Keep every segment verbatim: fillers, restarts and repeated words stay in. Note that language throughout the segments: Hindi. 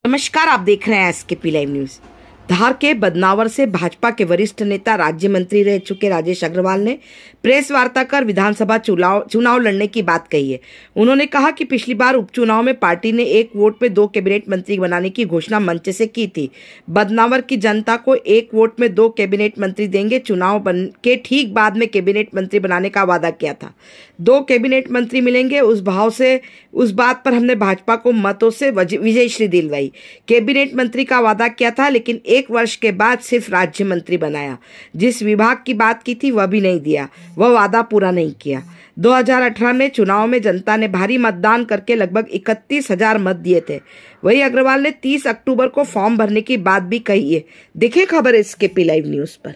नमस्कार, आप देख रहे हैं एसकेपी लाइव न्यूज। धार के बदनावर से भाजपा के वरिष्ठ नेता राज्य मंत्री रह चुके राजेश अग्रवाल ने प्रेस वार्ता कर विधानसभा चुनाव चुनाव लड़ने की बात कही है। उन्होंने कहा कि पिछली बार उपचुनाव में पार्टी ने एक वोट में दो कैबिनेट मंत्री बनाने की घोषणा मंच से की थी। बदनावर की जनता को एक वोट में दो कैबिनेट मंत्री देंगे। चुनाव बन के ठीक बाद में कैबिनेट मंत्री बनाने का वादा किया था। दो कैबिनेट मंत्री मिलेंगे, उस भाव से उस बात पर हमने भाजपा को मतों से विजयश्री दिलवाई। कैबिनेट मंत्री का वादा किया था, लेकिन एक वर्ष के बाद सिर्फ राज्य मंत्री बनाया। जिस विभाग की बात की थी वह भी नहीं दिया, वह वादा पूरा नहीं किया। दो हज़ार अठारह में चुनाव में जनता ने भारी मतदान करके लगभग इकतीस हजार मत दिए थे। वही अग्रवाल ने तीस अक्टूबर को फॉर्म भरने की बात भी कही है। देखिए खबर एसकेपी लाइव न्यूज पर।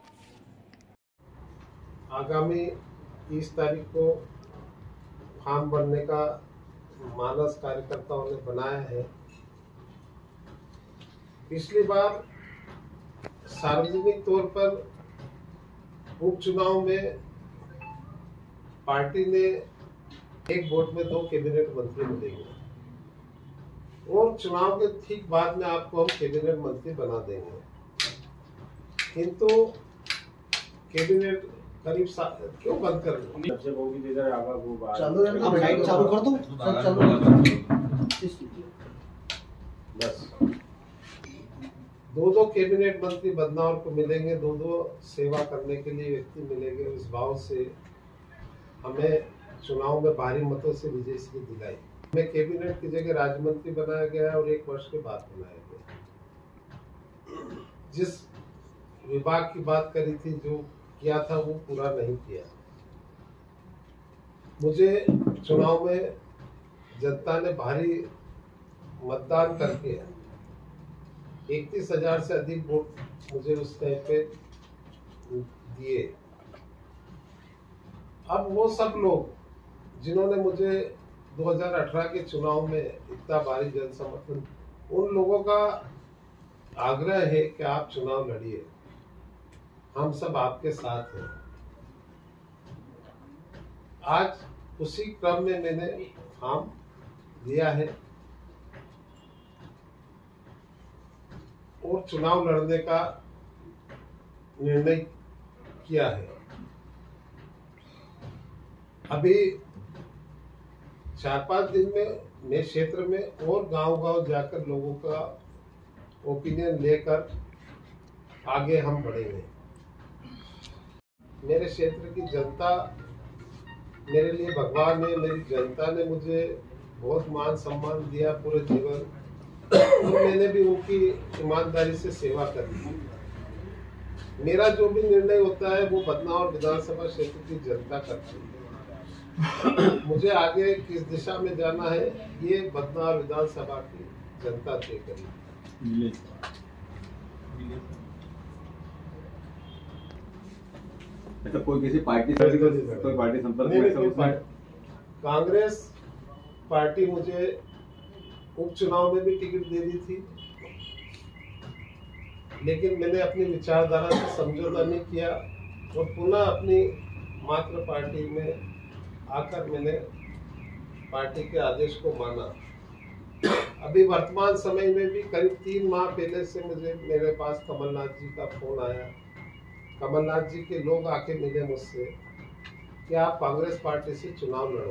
आगामी तीस तारीख को फॉर्म भरने का मानस कार्यकर्ताओं ने बनाया है। पिछली बार सार्वजनिक तौर पर उपचुनाव में पार्टी ने एक वोट में दो कैबिनेट मंत्री मिलेंगे और चुनाव के ठीक बाद में आपको हम कैबिनेट मंत्री बना देंगे, किंतु कैबिनेट करीब क्यों बंद कर चालू कर दो बस। दो दो कैबिनेट मंत्री बदनावर को मिलेंगे, दो दो सेवा करने के लिए व्यक्ति मिलेंगे। इस भाव से हमें चुनाव में भारी मतों से विजयश्री दिलाई। हमें कैबिनेट की जगह राज्य मंत्री बनाया गया है और एक वर्ष के बाद बनाया गया। जिस विभाग की बात करी थी, जो किया था वो पूरा नहीं किया। मुझे चुनाव में जनता ने भारी मतदान करके इकतीस हजार से अधिक वोट मुझे उस टाइम पे दिए। अब वो सब लोग जिन्होंने मुझे दो हज़ार अठारह के चुनाव में इतना भारी जन समर्थन, उन लोगों का आग्रह है कि आप चुनाव लड़िए, हम सब आपके साथ हैं। आज उसी क्रम में मैंने फॉर्म लिया है और चुनाव लड़ने का निर्णय किया है। अभी चार पांच दिन में मैं क्षेत्र में और गांव-गांव जाकर लोगों का ओपिनियन लेकर आगे हम बढ़ेंगे। मेरे क्षेत्र की जनता मेरे लिए भगवान है। मेरी जनता ने मुझे बहुत मान सम्मान दिया पूरे जीवन, और मैंने भी उनकी ईमानदारी से सेवा करी। मेरा जो भी निर्णय होता है वो बदनावर विधानसभा क्षेत्र की जनता करती है। मुझे आगे किस दिशा में जाना है ये बदनावर विधानसभा की जनता तय करेगी। अच्छा, कोई किसी पार्टी से कोई पार्टी संपर्क में? कांग्रेस पार्टी मुझे उपचुनाव में भी टिकट दे दी थी, लेकिन मैंने अपनी विचारधारा से समझौता नहीं किया और पुनः अपनी मात्र पार्टी में आकर मैंने पार्टी के आदेश को माना। अभी वर्तमान समय में भी करीब तीन माह पहले से मुझे मेरे पास कमलनाथ जी का फोन आया। कमलनाथ जी के लोग आके मिले मुझसे कि आप कांग्रेस पार्टी से चुनाव लड़ो,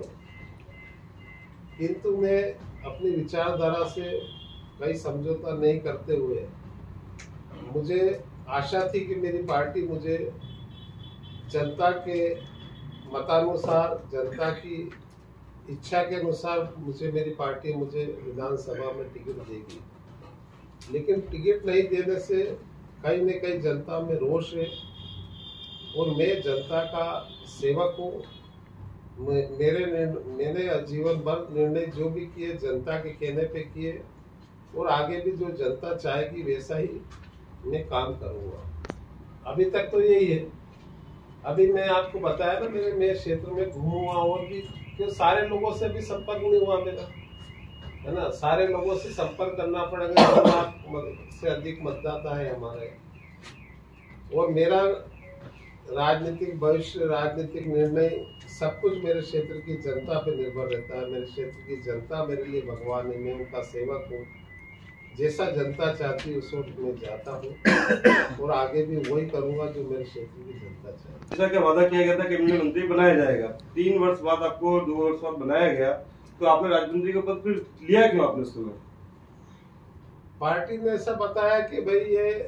किंतु मैं अपनी विचारधारा से कहीं समझौता नहीं करते हुए, मुझे आशा थी कि मेरी पार्टी मुझे जनता के मतानुसार, जनता की इच्छा के अनुसार मुझे मेरी पार्टी मुझे विधानसभा में टिकट देगी। लेकिन टिकट नहीं देने से कहीं न कहीं जनता में रोष है और मैं जनता का सेवक हूँ। मेरे मैंने जीवन भर निर्णय जो भी किए जनता के कहने पे किए और आगे भी जो जनता चाहेगी वैसा ही मैं काम करूँगा। अभी तक तो यही है। अभी मैं आपको बताया ना, मेरे मैं क्षेत्र में घूमूंगा और भी क्यों सारे लोगों से भी संपर्क नहीं हुआ मेरा, है ना। सारे लोगों से संपर्क करना पड़ेगा। दो लाख से अधिक मतदाता है हमारे, और मेरा राजनीतिक भविष्य, राजनीतिक निर्णय सब कुछ मेरे क्षेत्र की जनता पे निर्भर रहता है। मेरे क्षेत्र की जनता मेरे लिए भगवान है, मैं उनका सेवक हूँ। जैसा जनता चाहती है उस वक्त मैं जाता हूँ और आगे भी वही करूंगा जो मेरे क्षेत्र की जनता चाहती है। जैसा कि वादा किया गया था कि कैबिनेट मंत्री बनाया जाएगा, तीन वर्ष बाद आपको दो वर्ष बाद बनाया गया, तो आपने राज्य मंत्री का पद फिर लिया क्यों आपने उसको? पार्टी ने ऐसा बताया कि भाई ये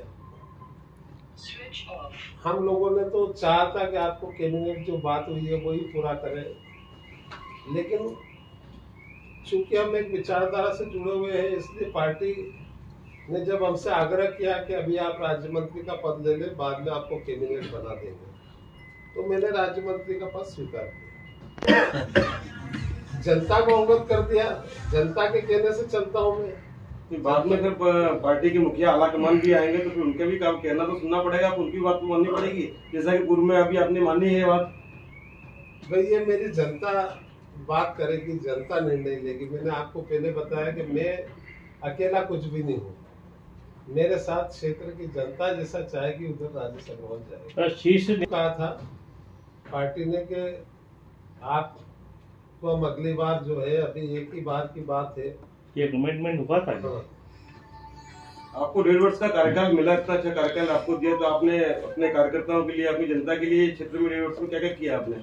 हम लोगों ने तो चाहा था कि आपको कैबिनेट जो बात हुई है वही पूरा करें, लेकिन चूंकि हम एक विचारधारा से जुड़े हुए हैं इसलिए पार्टी ने जब हमसे आग्रह किया कि अभी आप राज्य मंत्री का पद ले लें, बाद में आपको कैबिनेट बना देंगे, तो मैंने राज्य मंत्री का पद स्वीकार किया। जनता को अवगत कर दिया, जनता के कहने से चलता हूँ मैं। तो बाद में फिर पार्टी के मुखिया आलाकमान भी आएंगे तो फिर उनके भी काम कहना तो सुनना पड़ेगा, उनकी बात तो माननी पड़ेगी, जैसा कि पूर्व में अभी आपने मानी है बात। भाई ये मेरी जनता बात करेगी, जनता निर्णय लेगी। मैंने आपको पहले बताया कि मैं अकेला कुछ भी नहीं हूँ, मेरे साथ क्षेत्र की जनता जैसा चाहेगी उधर राजेश अग्रवाल जाएगा। शीर्ष ने कहा था पार्टी ने कि आप तो हम अगली बार जो है, अभी एक ही बार की बात है, ये कमिटमेंट हुआ था। हाँ। आपको डेढ़ वर्ष का कार्यकाल मिला, इतना अच्छा कार्यकाल आपको दिया, तो आपने अपने कार्यकर्ताओं के लिए, अपनी जनता के लिए क्षेत्र में डेढ़ वर्ष में क्या क्या किया आपने?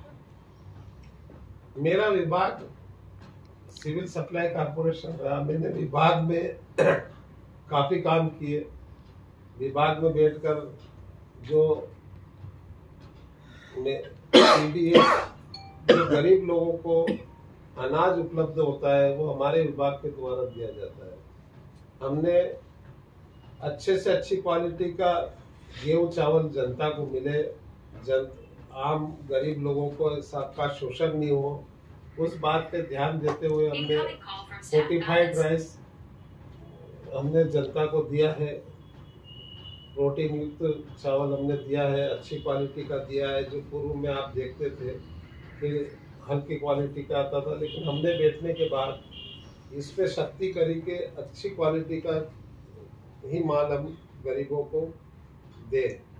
मेरा विभाग सिविल सप्लाई कॉर्पोरेशन रहा, मैंने विभाग में काफी काम किए। विभाग में बैठकर जो जो गरीब लोगों को अनाज उपलब्ध होता है वो हमारे विभाग के द्वारा दिया जाता है। हमने अच्छे से अच्छी क्वालिटी का गेहूं चावल जनता को मिले, जन आम गरीब लोगों को सबका शोषण नहीं हो, उस बात पे ध्यान देते हुए हमने फोर्टिफाइड राइस हमने जनता को दिया है, प्रोटीन युक्त चावल हमने दिया है, अच्छी क्वालिटी का दिया है। जो पूर्व में आप देखते थे कि हल्की क्वालिटी का आता था, लेकिन हमने बैठने के बाद इस पे शक्ति करी के अच्छी क्वालिटी का ही माल हम गरीबों को दे।